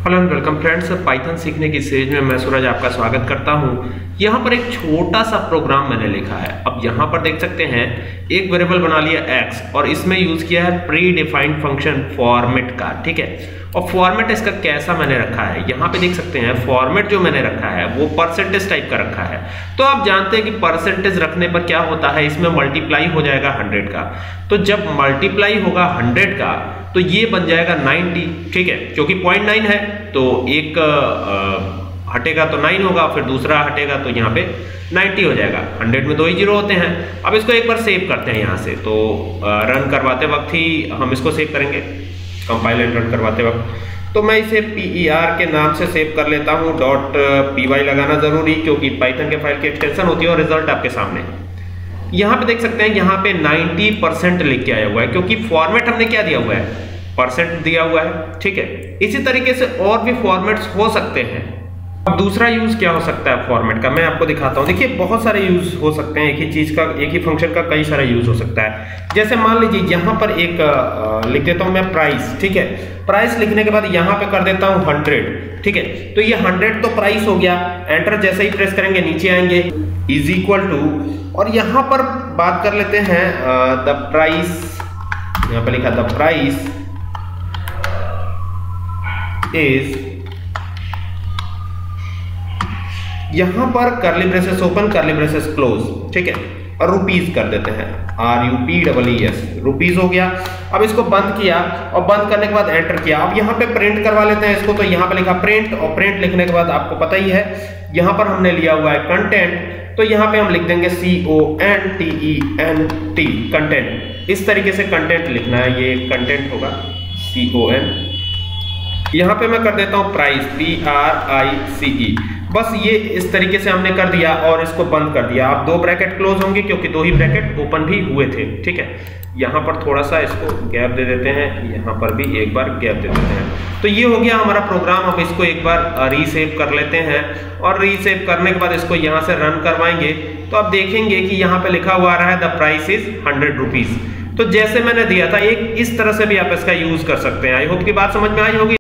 Hello and welcome friends, Python सीखने की series में मैं सूरज आपका स्वागत करता हूं। यहां पर एक छोटा सा प्रोग्राम मैंने लिखा है। अब यहां पर देख सकते हैं एक वेरिएबल बना लिया x और इसमें यूज किया है प्री डिफाइंड फंक्शन फॉर्मेट का, ठीक है। और फॉर्मेट इसका कैसा मैंने रखा है, यहां पे देख सकते हैं फॉर्मेट जो मैंने रखा है वो परसेंटेज टाइप का रखा है। तो आप जानते हैं कि परसेंटेज रखने पर क्या होता है, इसमें मल्टीप्लाई हो जाएगा 100 का। तो जब मल्टीप्लाई होगा 100 का तो ये बन जाएगा 90, ठीक है। क्योंकि 0.9 है तो एक हटेगा तो 9 होगा, फिर दूसरा हटेगा तो यहाँ पे 90 हो जाएगा। 100 में 2 ही जीरो होते हैं। अब इसको एक बार सेव करते हैं यहाँ से, तो रन करवाते वक्त ही हम इसको सेव करेंगे, कंपाइल एंड रन करवाते वक्त। तो मैं इसे PER के नाम से सेव कर लेता हूँ। .py लगाना जरूरी, क्योंकि पाइथन के फाइल की एक्सटेंशन होती है। और रिजल्ट आपके सामने यहाँ पे देख सकते हैं, यहाँ पे 90% लिख के आया हुआ है, क्योंकि फॉर्मेट हमने क्या दिया हुआ है, परसेंट दिया हुआ है, ठीक है। इसी तरीके से और भी फॉर्मेट्स हो सकते हैं। अब दूसरा यूज क्या हो सकता है फॉर्मेट का, मैं आपको दिखाता हूं। देखिए बहुत सारे यूज हो सकते हैं, एक ही चीज का, एक ही फंक्शन का कई सारा यूज हो सकता है। जैसे मान लीजिए यहाँ पर एक लिख देता हूं मैं प्राइस, ठीक है। प्राइस लिखने के बाद यहाँ पे कर देता हूं 100, ठीक है। तो ये 100 तो प्राइस हो गया। एंटर जैसे ही प्रेस करेंगे नीचे आएंगे, इज इक्वल टू, और यहाँ पर बात कर लेते हैं द प्राइस, यहाँ पर लिखा द प्राइस इज, यहां पर curly braces open curly braces close, ठीक है। और रुपीज कर देते हैं, RUPEES, रुपीज हो गया। अब इसको बंद किया और बंद करने के बाद एंटर किया। अब यहाँ पे प्रिंट करवा लेते हैं इसको। तो यहाँ पे लिखा प्रिंट, और प्रिंट लिखने के बाद आपको पता ही है यहाँ पर हमने लिया हुआ है कंटेंट। तो यहाँ पे हम लिख देंगे CONTENT, कंटेंट। इस तरीके से कंटेंट लिखना है, ये कंटेंट होगा CON। यहाँ पे मैं कर देता हूँ प्राइस, PRICE। बस ये इस तरीके से हमने कर दिया और इसको बंद कर दिया। अब 2 ब्रैकेट क्लोज होंगे, क्योंकि 2 ही ब्रैकेट ओपन भी हुए थे, ठीक है। यहाँ पर थोड़ा सा इसको गैप दे देते हैं, यहाँ पर भी एक बार गैप दे देते हैं। तो ये हो गया हमारा प्रोग्राम। अब इसको एक बार रीसेव कर लेते हैं, और रीसेव करने के बाद इसको यहाँ से रन करवाएंगे। तो आप देखेंगे कि यहाँ पे लिखा हुआ आ रहा है द प्राइस इज 100 रुपीज। तो जैसे मैंने दिया था, एक इस तरह से भी आप इसका यूज कर सकते हैं। आई होप की बात समझ में आई होगी।